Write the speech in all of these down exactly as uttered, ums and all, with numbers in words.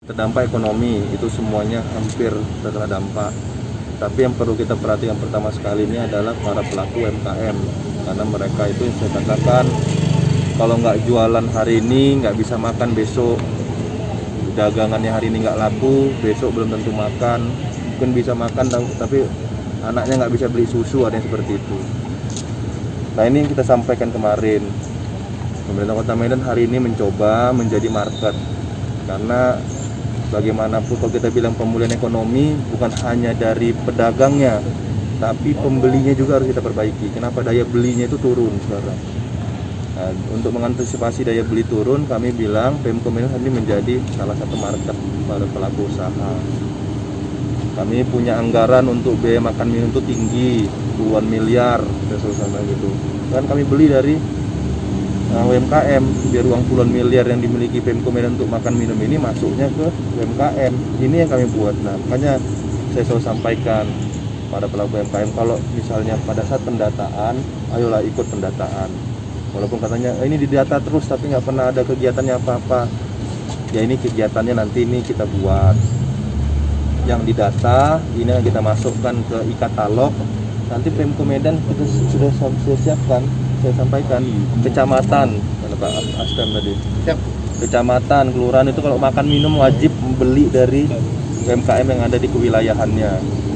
Terdampak ekonomi itu semuanya hampir terkena dampak. Tapi yang perlu kita perhatikan pertama sekali ini adalah para pelaku U M K M, karena mereka itu yang saya katakan kalau nggak jualan hari ini nggak bisa makan besok, dagangannya hari ini nggak laku, besok belum tentu makan, mungkin bisa makan tapi anaknya nggak bisa beli susu, ada yang seperti itu. Nah ini yang kita sampaikan kemarin, pemerintah Kota Medan hari ini mencoba menjadi market, karena bagaimanapun kalau kita bilang pemulihan ekonomi bukan hanya dari pedagangnya, tapi pembelinya juga harus kita perbaiki. Kenapa daya belinya itu turun sekarang? Nah, untuk mengantisipasi daya beli turun, kami bilang Pemko Medan ini menjadi salah satu market para pelaku usaha. Kami punya anggaran untuk biaya makan minum itu tinggi, puluhan miliar, sama gitu. Kan kami beli dari U M K M, biar uang puluhan miliar yang dimiliki Pemko Medan untuk makan minum ini masuknya ke U M K M. Ini yang kami buat. Nah, makanya saya selalu sampaikan pada pelaku U M K M, kalau misalnya pada saat pendataan, ayolah ikut pendataan. Walaupun katanya eh, ini didata terus tapi nggak pernah ada kegiatannya apa-apa. Ya ini kegiatannya nanti ini kita buat. Yang didata ini yang kita masukkan ke e-katalog. Nanti Pemko Medan kita sudah sudah siapkan. Saya sampaikan kecamatan, Pak Astem tadi. Siap. Kecamatan, kelurahan itu kalau makan minum wajib membeli dari U M K M yang ada di kewilayahannya.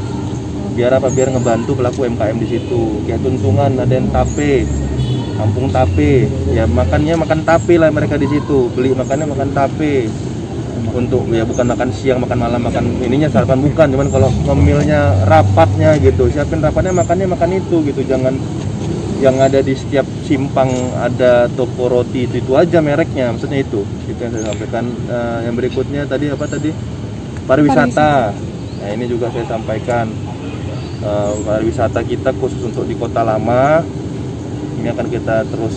Biar apa? Biar ngebantu pelaku U M K M di situ. Kayak Tuntungan ada yang tape, kampung tape. Ya makannya makan tape lah mereka di situ. Beli makannya makan tape. Untuk ya bukan makan siang, makan malam, makan ininya sarapan bukan. Cuman kalau ngemilnya rapatnya gitu, siapin rapatnya makannya makan itu gitu. Jangan yang ada di setiap simpang ada toko roti itu, itu aja mereknya, maksudnya itu itu yang saya sampaikan. Uh, yang berikutnya tadi apa tadi pariwisata. Nah ini juga saya sampaikan uh, pariwisata kita khusus untuk di Kota Lama ini akan kita terus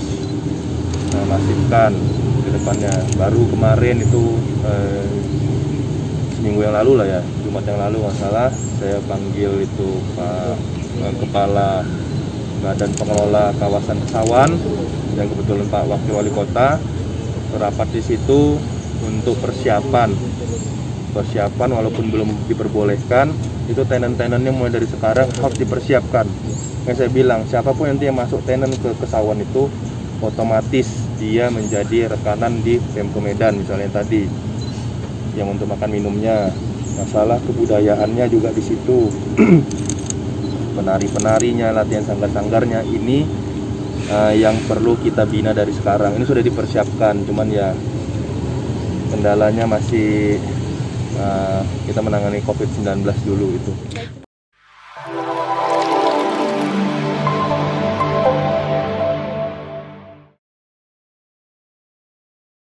uh, masifkan ke depannya. Baru kemarin itu uh, seminggu yang lalu lah ya, Jumat yang lalu nggak salah, saya panggil itu Pak uh, Kepala dan pengelola kawasan Kesawan dan kebetulan Pak Wakil Wali Kota berapat di situ untuk persiapan persiapan walaupun belum diperbolehkan, itu tenan-tenannya mulai dari sekarang harus dipersiapkan. Yang saya bilang siapapun nanti yang masuk tenan ke Kesawan itu otomatis dia menjadi rekanan di Pemko Medan, misalnya tadi yang untuk makan minumnya, masalah kebudayaannya juga di situ. Penari-penarinya, latihan sanggar-sanggarnya ini uh, yang perlu kita bina dari sekarang. Ini sudah dipersiapkan, cuman ya kendalanya masih uh, kita menangani COVID sembilan belas dulu itu.